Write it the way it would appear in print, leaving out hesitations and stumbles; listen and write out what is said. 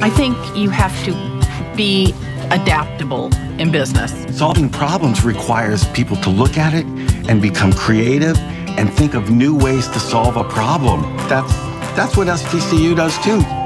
I think you have to be adaptable in business. Solving problems requires people to look at it and become creative and think of new ways to solve a problem. That's what STCU does too.